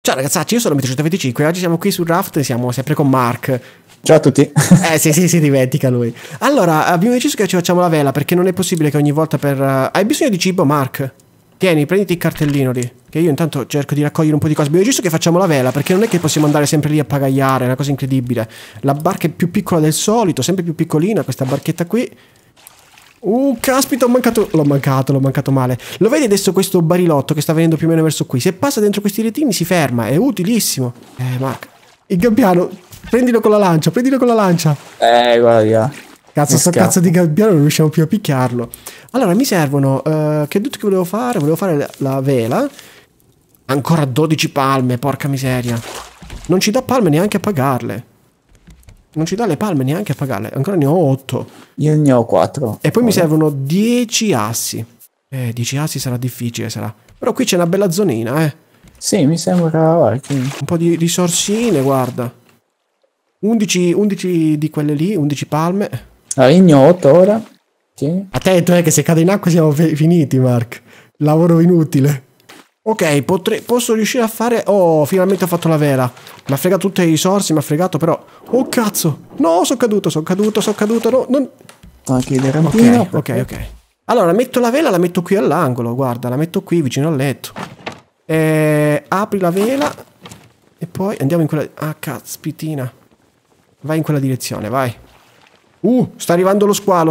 Ciao ragazzacci, io sono Metro125 e oggi siamo qui sul raft e siamo sempre con Mark. Ciao a tutti. Sì, dimentica lui. Allora, abbiamo deciso che ci facciamo la vela perché non è possibile che ogni volta per... Hai bisogno di cibo, Mark? Tieni, prenditi il cartellino lì, che io intanto cerco di raccogliere un po' di cose. Abbiamo deciso che facciamo la vela perché non è che possiamo andare sempre lì a pagagliare, è una cosa incredibile. La barca è più piccola del solito, sempre più piccolina, questa barchetta qui. Caspita, l'ho mancato male. Lo vedi adesso questo barilotto che sta venendo più o meno verso qui? Se passa dentro questi retini si ferma, è utilissimo. Mark, il gabbiano, prendilo con la lancia. Guarda via. Cazzo, sto cazzo di gabbiano non riusciamo più a picchiarlo. Allora, mi servono, che tutto che volevo fare? Volevo fare la vela. Ancora 12 palme, porca miseria. Non ci dà palme neanche a pagarle. Non ci dà le palme neanche a pagarle. Ancora ne ho 8. Io ne ho 4. E poi mi servono 10 assi. 10 assi sarà difficile, sarà. Però qui c'è una bella zonina, Sì, mi sembra che... Un po' di risorsine, guarda. 11 di quelle lì, 11 palme. Allora, io ne ho 8 ora. Tieni. Attento, che se cade in acqua siamo finiti, Mark. Lavoro inutile. Ok, posso riuscire a fare... Oh, finalmente ho fatto la vela. Mi ha fregato tutte le risorse, mi ha fregato però... Oh, cazzo! No, sono caduto, no, non... Anche il rampino. Ok. Allora, metto la vela, la metto qui all'angolo, guarda, la metto qui vicino al letto. Apri la vela e poi andiamo in quella... Ah, caspitina. Vai in quella direzione, vai. Sta arrivando lo squalo.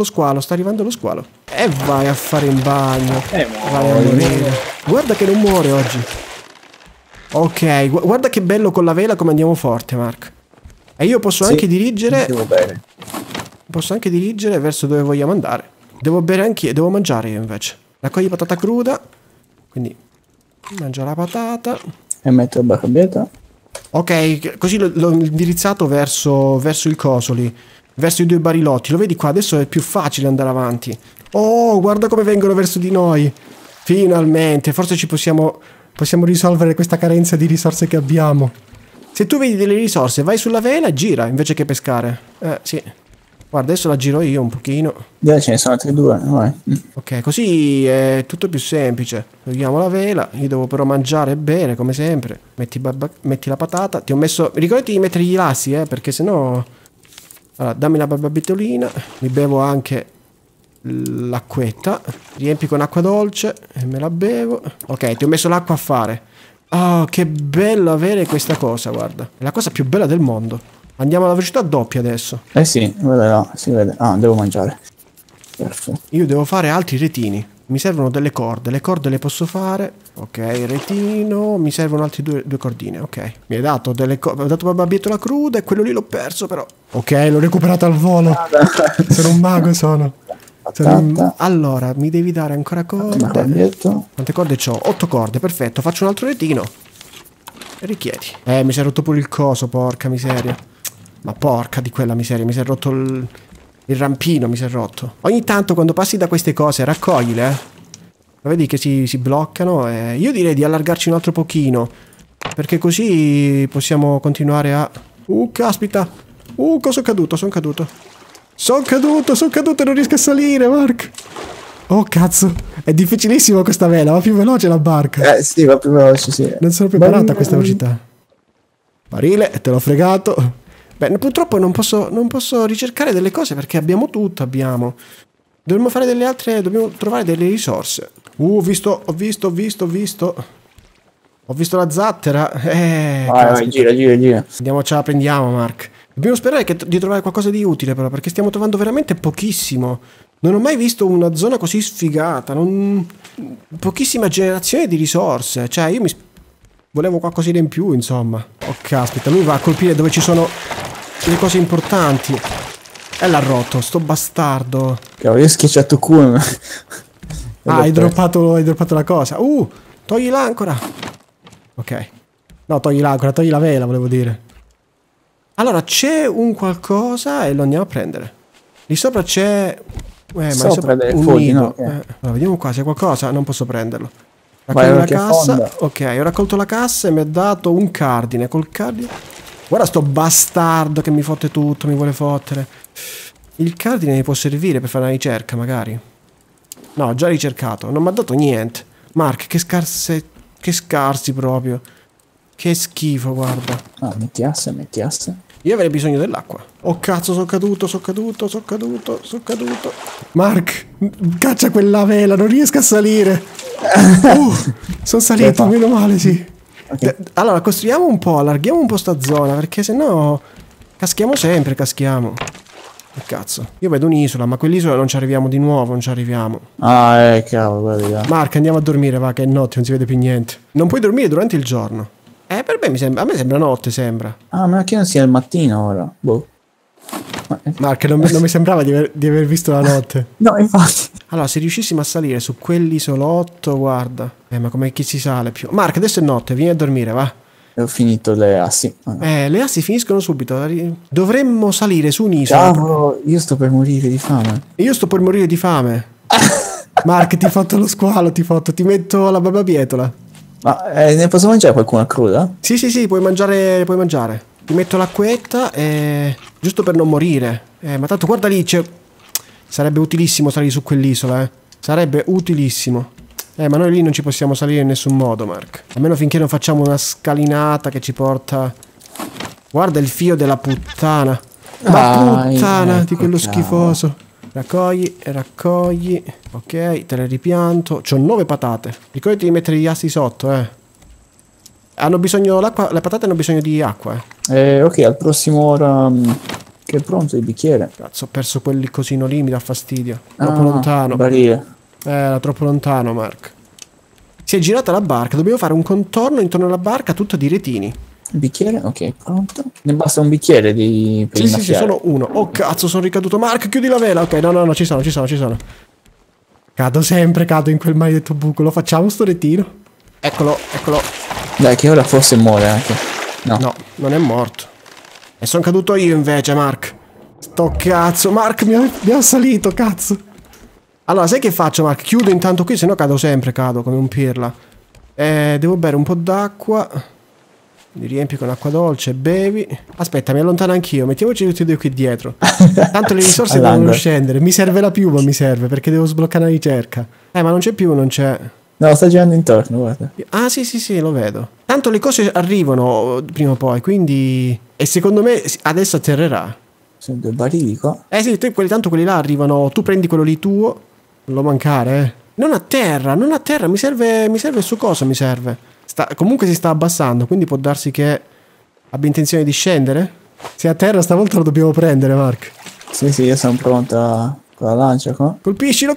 E vai a fare in bagno. Vai a morire. Guarda che non muore oggi. Ok, guarda che bello con la vela come andiamo forte, Mark. E io posso anche dirigere... Bene. Posso anche dirigere verso dove vogliamo andare. Devo bere anch'io, devo mangiare io invece. Raccogli patata cruda. Quindi mangio la patata. E metto il barbietto. Ok, così l'ho indirizzato verso il coso lì. Verso i due barilotti. Lo vedi qua? Adesso è più facile andare avanti. Oh, guarda come vengono verso di noi. Finalmente. Forse ci possiamo risolvere questa carenza di risorse che abbiamo. Se tu vedi delle risorse, vai sulla vela e gira invece che pescare. Sì. Guarda, adesso la giro io un pochino. Già ce ne sono altri 2. Vai. Ok, così è tutto più semplice. Togliamo la vela. Io devo però mangiare e bere, come sempre. Metti la patata. Ti ho messo... Ricordati di mettere gli lassi, perché sennò... Allora, dammi la barbabietolina. Mi bevo anche l'acquetta. Riempi con acqua dolce e me la bevo. Ok, ti ho messo l'acqua a fare. Oh, che bello avere questa cosa, guarda. È la cosa più bella del mondo. Andiamo alla velocità doppia adesso. Sì, guarda là, si vede. Ah, devo mangiare. Perfetto. Io devo fare altri retini. Mi servono delle corde. Le corde le posso fare. Ok, retino. Mi servono altri due cordine. Ok. Mi hai dato delle corde. Ho dato barbabietola cruda e quello lì l'ho perso però. Ok, l'ho recuperato al volo. Sono un mago, sono. Allora, mi devi dare ancora corde. Quante corde ho? 8 corde, perfetto. Faccio un altro retino. Richiedi. Mi si è rotto pure il coso, porca miseria. Ma porca di quella miseria. Mi si è rotto il rampino, mi si è rotto. Ogni tanto quando passi da queste cose raccoglile. Lo vedi che si bloccano. Io direi di allargarci un altro pochino. Perché così possiamo continuare a... caspita. Cosa è caduto? Sono caduto e non riesco a salire, Mark. Oh, cazzo. È difficilissimo questa vela, va più veloce la barca. Sì, va più veloce, sì. Non sono preparata a questa velocità. Barile, te l'ho fregato. Beh, purtroppo non posso ricercare delle cose perché abbiamo tutto, Dovremmo fare delle altre, dobbiamo trovare delle risorse. Ho visto la zattera. Vai, gira. Andiamo, ce la prendiamo, Mark. Dobbiamo sperare di trovare qualcosa di utile però, perché stiamo trovando veramente pochissimo. Non ho mai visto una zona così sfigata. Pochissima generazione di risorse. Cioè, io volevo qualcosina in più, insomma. Oh, caspita, lui va a colpire dove ci sono le cose importanti. E l'ha rotto, sto bastardo. Cavolo, io ho schiacciato Q. Hai droppato la cosa. Togli l'ancora. Ok. No, togli l'ancora, togli la vela, volevo dire. Allora, c'è un qualcosa e lo andiamo a prendere. Lì sopra c'è... ma sopra un fogli, nido. no? Allora, vediamo qua, c'è qualcosa. Non posso prenderlo. Vai, Raccogli la cassa. fonda. Ok, ho raccolto la cassa e mi ha dato un cardine. Col cardine... Guarda sto bastardo che mi fotte tutto, mi vuole fottere. Il cardine mi può servire per fare una ricerca, magari. No, ho già ricercato. Non mi ha dato niente. Mark, che scarsi proprio. Che schifo, guarda. Ah, metti asse, metti asse. Io avrei bisogno dell'acqua. Oh cazzo, sono caduto. Mark, caccia quella vela, non riesco a salire. Sono salito, meno male, sì. Okay. Allora, costruiamo un po', allarghiamo un po' sta zona, perché sennò caschiamo sempre, caschiamo. Che cazzo. Io vedo un'isola, ma quell'isola non ci arriviamo di nuovo, non ci arriviamo. Ah, cavolo, guarda. Mark, andiamo a dormire, va, che è notte, non si vede più niente. Non puoi dormire durante il giorno. Per me a me sembra notte, sembra. Ah, ma che non sia il mattino ora? Boh. Mark, non mi sembrava di aver visto la notte. No, infatti. Allora, se riuscissimo a salire su quell'isolotto, guarda. Ma come chi si sale più? Mark, adesso è notte, vieni a dormire, va. Ho finito le assi. Le assi finiscono subito. Dovremmo salire su un'isola. Cavolo, io sto per morire di fame. Io sto per morire di fame. Mark, ti fotto lo squalo, ti metto la barbabietola. Ma ne posso mangiare qualcuna cruda? Sì, puoi mangiare. Ti metto l'acquetta giusto per non morire. Ma tanto guarda lì, sarebbe utilissimo salire su quell'isola, eh. Sarebbe utilissimo. Ma noi lì non ci possiamo salire in nessun modo, Mark. Almeno finché non facciamo una scalinata che ci porta... Guarda il fio della puttana. Ma puttana di quello schifoso. Raccogli. Ok, te le ripianto. C'ho 9 patate. Ricordati di mettere gli assi sotto, Hanno bisogno l'acqua. Le patate hanno bisogno di acqua, Ok, al prossimo ora che è pronto il bicchiere. Cazzo, ho perso quel cosino lì, mi dà fastidio. Troppo lontano. Barile. Era troppo lontano, Mark. Si è girata la barca, dobbiamo fare un contorno intorno alla barca tutto di retini. Il bicchiere? Ok, pronto. Ne basta un bicchiere per sì, solo uno. Oh cazzo, sono ricaduto. Mark, chiudi la vela. Ok, no, ci sono. Cado in quel maledetto buco. Lo facciamo sto retino? Eccolo. Dai, che ora forse muore anche. No, non è morto. E sono caduto io invece, Mark. Sto cazzo. Mark, mi ha salito, cazzo. Allora, sai che faccio, Mark? Chiudo intanto qui, sennò cado come un pirla. Devo bere un po' d'acqua. Li riempi con acqua dolce, bevi. Aspetta, mi allontano anch'io. Mettiamoci tutti e due qui dietro. Tanto le risorse devono scendere. Mi serve la piuma, perché devo sbloccare la ricerca. Ma non c'è più, non c'è. No, sta girando intorno, guarda. Ah, sì, lo vedo. Tanto le cose arrivano prima o poi, quindi... E secondo me adesso atterrerà. Sono 2 barili qua. Sì, tanto quelli là arrivano. Tu prendi quello lì tuo. Non lo mancare, Non atterra. Mi serve il suo coso, mi serve. Comunque si sta abbassando, quindi può darsi che abbia intenzione di scendere. Se a terra stavolta lo dobbiamo prendere, Mark. Sì, io sono pronta con la lancia qua. Colpiscilo.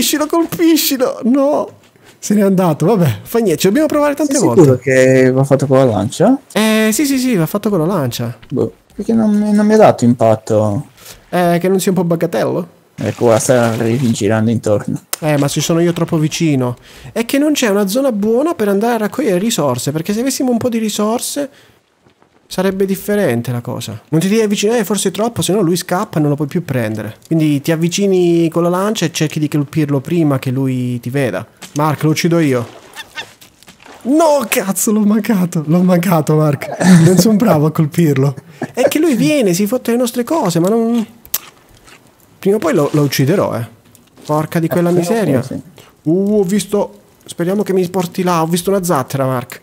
No, se n'è andato, vabbè, fa niente, ci dobbiamo provare tante volte. Sicuro che va fatto con la lancia? Sì, va fatto con la lancia. Boh, perché non mi ha dato impatto. Che non sia un po' baggatello? Ecco, ora sta girando intorno. Ma se sono io troppo vicino. È che non c'è una zona buona per andare a raccogliere risorse, perché se avessimo un po' di risorse sarebbe differente la cosa. Non ti devi avvicinare forse troppo, se no lui scappa e non lo puoi più prendere. Quindi ti avvicini con la lancia e cerchi di colpirlo prima che lui ti veda. Mark, lo uccido io. No, cazzo, l'ho mancato, Mark. Non sono bravo a colpirlo. È che lui viene, si fotte le nostre cose, ma non... Prima o poi lo ucciderò, Porca di quella miseria. Sì. Ho visto... Speriamo che mi porti là. Ho visto una zattera, Mark.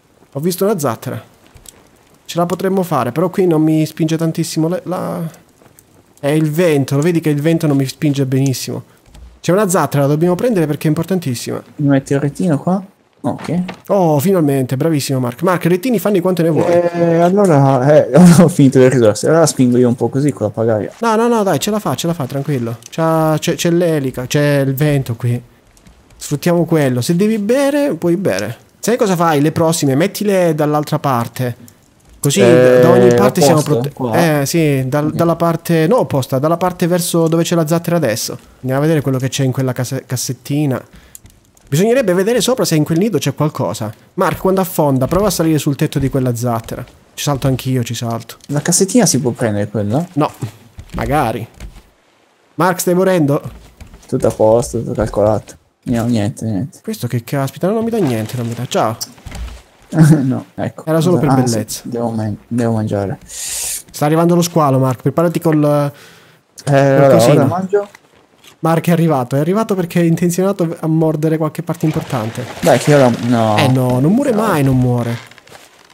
Ce la potremmo fare, però qui non mi spinge tantissimo È il vento, lo vedi che il vento non mi spinge benissimo. C'è una zattera, la dobbiamo prendere perché è importantissima. Mi metti il retino qua? Ok. Oh, finalmente, bravissimo Mark. Mark, retini fanni quanto ne vuoi. Allora, ho finito le risorse. Allora spingo io un po' così con la pagaia. No, dai, ce la fa, tranquillo. C'è l'elica, c'è il vento qui. Sfruttiamo quello. Se devi bere, puoi bere. Sai cosa fai? Le prossime, mettile dall'altra parte. Così da ogni parte siamo protetti. Sì, dalla parte... No, opposta, dalla parte verso dove c'è la zattera adesso. Andiamo a vedere quello che c'è in quella cassettina. Bisognerebbe vedere sopra se in quel nido c'è qualcosa. Mark, quando affonda, prova a salire sul tetto di quella zattera. Ci salto anch'io, ci salto. La cassettina si può prendere quella? No, magari. Mark, stai morendo? Tutto a posto, tutto calcolato. No, niente. Questo che caspita, non mi dà niente, non mi dà. Ciao. No, ecco. Era solo per bellezza. Sì, devo mangiare. Sta arrivando lo squalo, Mark. Preparati col ora mangio. Mark è arrivato perché è intenzionato a mordere qualche parte importante. Dai, che ora no. No, non muore mai, non muore.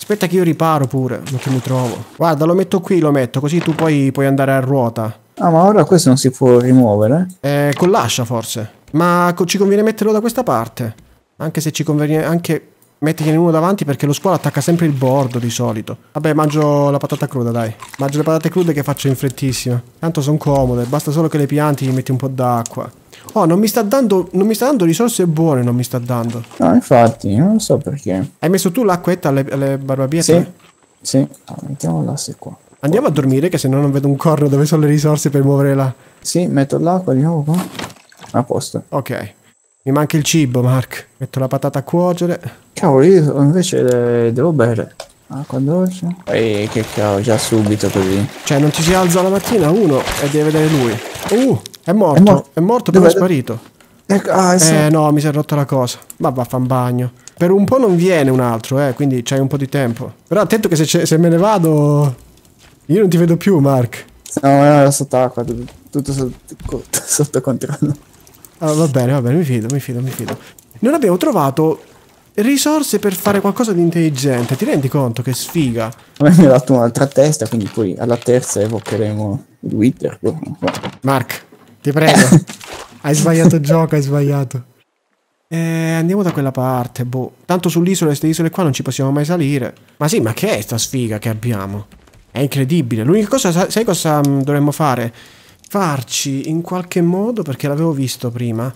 Aspetta che io riparo pure, non che mi trovo. Guarda, lo metto qui, lo metto, così tu poi puoi andare a ruota. Ah, ma ora questo non si può rimuovere? Con l'ascia forse. Ma ci conviene metterlo da questa parte. Anche se ci conviene anche mettergliene uno davanti perché lo squalo attacca sempre il bordo di solito. Vabbè, mangio la patata cruda, dai. Mangio le patate crude che faccio in frettissima. Tanto sono comode, basta solo che le pianti gli metti un po' d'acqua. Oh, non mi sta dando risorse buone, non mi sta dando. No, infatti, non so perché. Hai messo tu l'acquetta alle barbabietole? Sì. Ah, mettiamo l'asse qua. Andiamo a dormire che se no non vedo un corno dove sono le risorse per muovere là. Sì, metto l'acqua di nuovo qua. A posto. Ok. Mi manca il cibo, Mark. Metto la patata a cuocere. Cavolo, io invece devo bere. Acqua dolce. E che cavolo, già subito così. Cioè, non ci si alza la mattina uno e deve vedere lui. È morto. È morto però è sparito. No, mi si è rotta la cosa. Ma va a fan bagno. Per un po' non viene un altro, quindi c'hai un po' di tempo. Però attento che se me ne vado... Io non ti vedo più, Mark. No, era sott'acqua, tutto sotto controllo. Ah, va bene, mi fido. Non abbiamo trovato risorse per fare qualcosa di intelligente. Ti rendi conto che sfiga? A me mi ha dato un'altra testa, quindi poi alla terza evocheremo il Wither. Mark, ti prego. Hai sbagliato il gioco, hai sbagliato. Andiamo da quella parte, boh. Tanto sull'isola, queste isole qua non ci possiamo mai salire. Ma sì, ma che è sta sfiga che abbiamo? È incredibile. L'unica cosa, sai cosa dovremmo fare? Farci in qualche modo, perché l'avevo visto prima,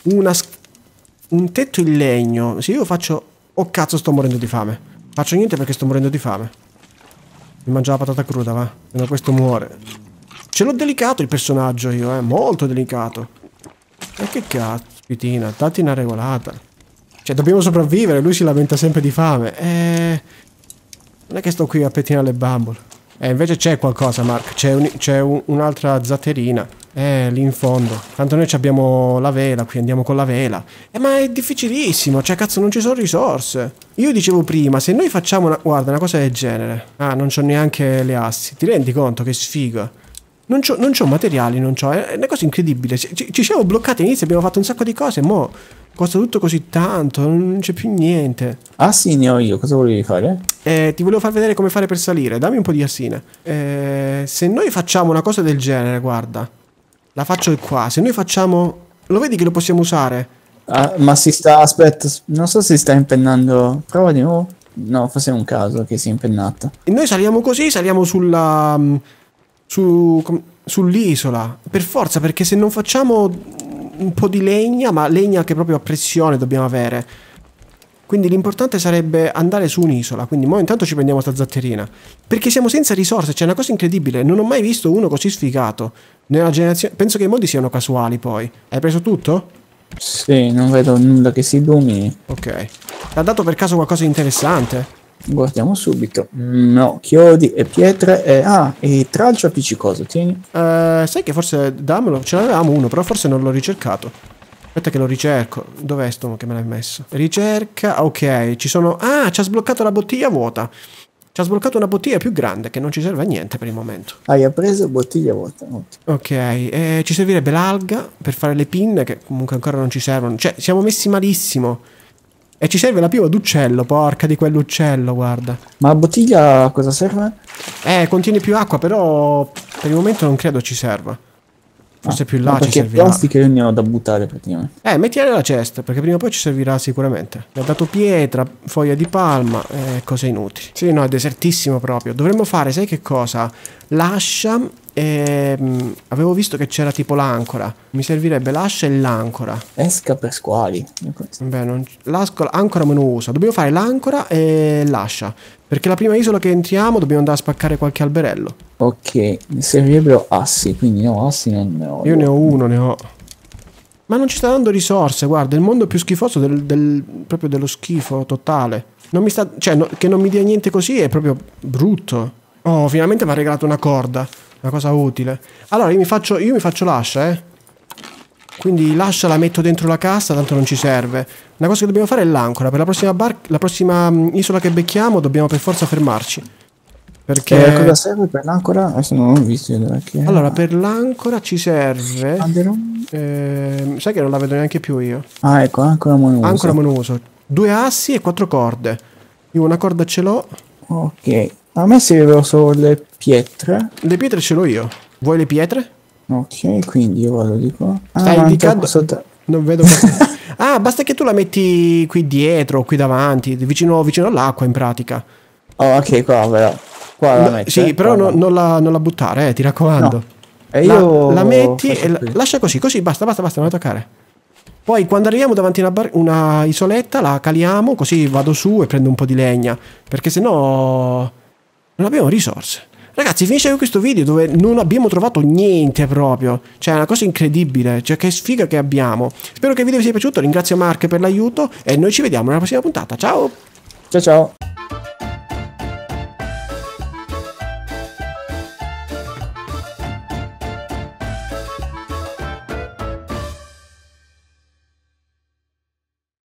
un tetto in legno. Se io faccio... Oh cazzo, sto morendo di fame. Faccio niente perché sto morendo di fame. Mi mangio la patata cruda, va. Se no questo muore. Ce l'ho delicato il personaggio io, molto delicato. E che cazzo, pitina, datti una regolata. Cioè, dobbiamo sopravvivere, lui si lamenta sempre di fame. Non è che sto qui a pettinare le bambole. Invece c'è qualcosa, Mark. C'è un'altra zatterina. Lì in fondo. Tanto noi abbiamo la vela, qui andiamo con la vela. Ma è difficilissimo, cioè cazzo non ci sono risorse. Io dicevo prima, se noi facciamo guarda, una cosa del genere. Ah, non c'ho neanche le assi. Ti rendi conto che sfiga? Non c'ho materiali, non c'ho. È una cosa incredibile. Ci siamo bloccati all'inizio, abbiamo fatto un sacco di cose, mo costa tutto così tanto, non c'è più niente. Ah sì, ne ho io, cosa volevi fare? Ti volevo far vedere come fare per salire, dammi un po' di assine. Se noi facciamo una cosa del genere, guarda, la faccio qua, se noi facciamo... Lo vedi che lo possiamo usare? Ah, ma si sta, aspetta, non so se si sta impennando, prova di nuovo. No, forse è un caso che si è impennata. E noi saliamo così, saliamo sull'isola, per forza, perché se non facciamo un po' di legna, ma legna che proprio a pressione dobbiamo avere. Quindi l'importante sarebbe andare su un'isola. Quindi mo intanto ci prendiamo sta zatterina. Perché siamo senza risorse, c'è una cosa incredibile. Non ho mai visto uno così sfigato nella generazione. Penso che i modi siano casuali poi. Hai preso tutto? Sì, non vedo nulla che si illumini. Ok. Ti ha dato per caso qualcosa di interessante? Guardiamo subito. No, chiodi e pietre e tralcio appiccicoso, tieni. Sai che forse dammelo, ce l'avevamo uno, però forse non l'ho ricercato. Aspetta che lo ricerco. Dov'è sto che me l'hai messo? Ricerca, ok, ci sono... Ah, ci ha sbloccato la bottiglia vuota. Ci ha sbloccato una bottiglia più grande che non ci serve a niente per il momento. Hai preso bottiglia vuota. Ok, ci servirebbe l'alga per fare le pinne che comunque ancora non ci servono. Cioè, siamo messi malissimo. E ci serve la piuma d'uccello, porca di quell'uccello, guarda. Ma la bottiglia a cosa serve? Contiene più acqua, però per il momento non credo ci serva. Forse più là ci servirà. Perché plastica io ne ho da buttare praticamente. Mettila nella cesta, perché prima o poi ci servirà sicuramente. Mi ha dato pietra, foglia di palma e cose inutili. Sì, no, è desertissimo proprio. Dovremmo fare, sai che cosa? L'ascia e... avevo visto che c'era tipo l'ancora. Mi servirebbe l'ascia e l'ancora. Esca per squali. Beh, l'ancora me lo uso. Dobbiamo fare l'ancora e l'ascia. Perché la prima isola che entriamo dobbiamo andare a spaccare qualche alberello. Ok, mi servirebbero assi, quindi no, assi non ne ho. Io ne ho uno, ne ho. Ma non ci sta dando risorse, guarda, il mondo più schifoso proprio dello schifo totale. Non mi sta... Cioè, che non mi dia niente così è proprio brutto. Oh, finalmente mi ha regalato una corda. Una cosa utile. Allora, io mi faccio l'ascia, Quindi l'ascia la metto dentro la cassa, tanto non ci serve. Una cosa che dobbiamo fare è l'ancora. Per la prossima isola che becchiamo dobbiamo per forza fermarci. Perché... cosa serve per l'ancora? Adesso non ho visto. Allora, per l'ancora ci serve... sai che non la vedo neanche più io. Ah, ecco, ancora monouso. Ancora monouso. 2 assi e 4 corde. Io una corda ce l'ho. Ok. A me servivano solo le pietre. Le pietre ce l'ho io. Vuoi le pietre? Ok, quindi io vado di qua. Stai manca indicando... sotto- Non vedo Ah, basta che tu la metti qui dietro, qui davanti, vicino all'acqua in pratica. Oh, ok, qua però. Qua la metto. Sì, però qua non la buttare, ti raccomando. No. E io La metti e faccio qui. lascia così, basta, non la toccare. Poi quando arriviamo davanti a una isoletta la caliamo, così vado su e prendo un po' di legna, perché sennò non abbiamo risorse. Ragazzi, finisce con questo video dove non abbiamo trovato niente proprio. Cioè, è una cosa incredibile. Cioè, che sfiga che abbiamo. Spero che il video vi sia piaciuto. Ringrazio Mark per l'aiuto e noi ci vediamo nella prossima puntata. Ciao! Ciao ciao.